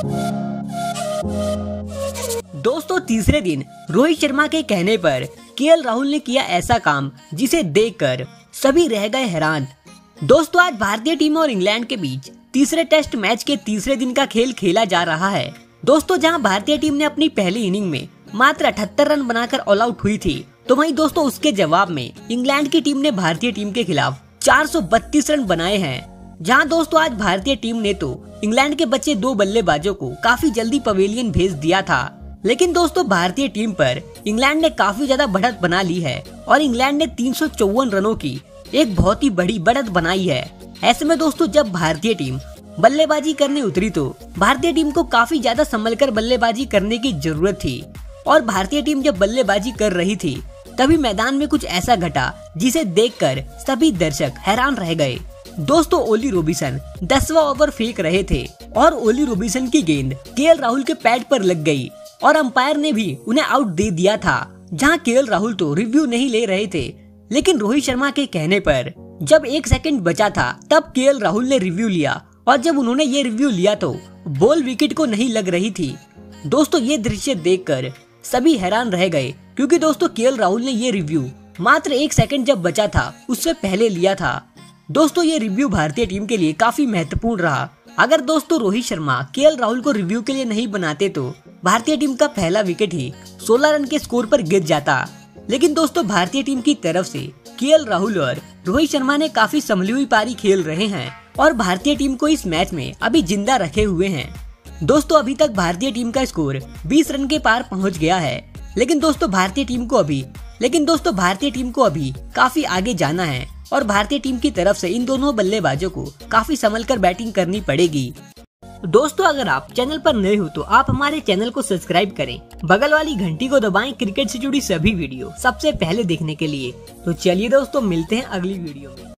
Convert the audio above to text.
दोस्तों तीसरे दिन रोहित शर्मा के कहने पर केएल राहुल ने किया ऐसा काम जिसे देखकर सभी रह गए हैरान। दोस्तों आज भारतीय टीम और इंग्लैंड के बीच तीसरे टेस्ट मैच के तीसरे दिन का खेल खेला जा रहा है। दोस्तों जहां भारतीय टीम ने अपनी पहली इनिंग में मात्र 78 रन बनाकर ऑल आउट हुई थी, तो वहीं दोस्तों उसके जवाब में इंग्लैंड की टीम ने भारतीय टीम के खिलाफ 432 रन बनाए हैं। जहां दोस्तों आज भारतीय टीम ने तो इंग्लैंड के बचे 2 बल्लेबाजों को काफी जल्दी पवेलियन भेज दिया था, लेकिन दोस्तों भारतीय टीम पर इंग्लैंड ने काफी ज्यादा बढ़त बना ली है और इंग्लैंड ने 354 रनों की एक बहुत ही बड़ी बढ़त बनाई है। ऐसे में दोस्तों जब भारतीय टीम बल्लेबाजी करने उतरी तो भारतीय टीम को काफी ज्यादा संभलकर बल्लेबाजी करने की जरूरत थी और भारतीय टीम जब बल्लेबाजी कर रही थी तभी मैदान में कुछ ऐसा घटा जिसे देखकर सभी दर्शक हैरान रह गए। दोस्तों ओली रॉबिन्सन 10वां ओवर फेंक रहे थे और ओली रॉबिन्सन की गेंद केएल राहुल के पैड पर लग गई और अंपायर ने भी उन्हें आउट दे दिया था। जहां केएल राहुल तो रिव्यू नहीं ले रहे थे, लेकिन रोहित शर्मा के कहने पर जब 1 सेकंड बचा था तब केएल राहुल ने रिव्यू लिया और जब उन्होंने ये रिव्यू लिया तो बॉल विकेट को नहीं लग रही थी। दोस्तों ये दृश्य देखकर सभी हैरान रह गए, क्योंकि दोस्तों केएल राहुल ने ये रिव्यू मात्र 1 सेकंड जब बचा था उससे पहले लिया था। दोस्तों ये रिव्यू भारतीय टीम के लिए काफी महत्वपूर्ण रहा। अगर दोस्तों रोहित शर्मा केएल राहुल को रिव्यू के लिए नहीं बनाते तो भारतीय टीम का पहला विकेट ही 16 रन के स्कोर पर गिर जाता। लेकिन दोस्तों भारतीय टीम की तरफ से केएल राहुल और रोहित शर्मा ने काफी संभली हुई पारी खेल रहे हैं और भारतीय टीम को इस मैच में अभी जिंदा रखे हुए हैं। दोस्तों अभी तक भारतीय टीम का स्कोर 20 रन के पार पहुंच गया है, लेकिन दोस्तों भारतीय टीम को अभी काफी आगे जाना है और भारतीय टीम की तरफ से इन दोनों बल्लेबाजों को काफी संभलकर बैटिंग करनी पड़ेगी। दोस्तों अगर आप चैनल पर नए हो तो आप हमारे चैनल को सब्सक्राइब करें, बगल वाली घंटी को दबाएं क्रिकेट से जुड़ी सभी वीडियो सबसे पहले देखने के लिए। तो चलिए दोस्तों मिलते हैं अगली वीडियो में।